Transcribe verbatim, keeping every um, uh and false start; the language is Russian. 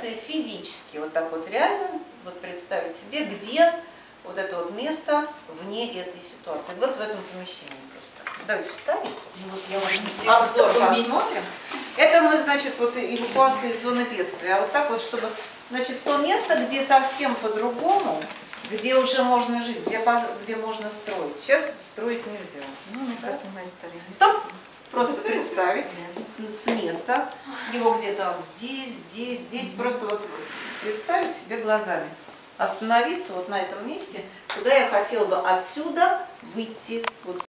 ситуации физически, вот так вот реально, вот представить себе, где вот это вот место вне этой ситуации. Вот в этом помещении просто. Давайте вставим. Ну, вот я уже Обзор посмотрим. Это мы, значит, вот эвакуация из зоны бедствия. А вот так вот, чтобы, значит, то место, где совсем по-другому, где уже можно жить, где, где можно строить. Сейчас строить нельзя. Ну, мне кажется, моя история. Стоп! Просто представить с места, его где-то здесь, здесь, здесь. Mm-hmm. Просто вот представить себе глазами. Остановиться вот на этом месте, куда я хотела бы отсюда выйти. Вот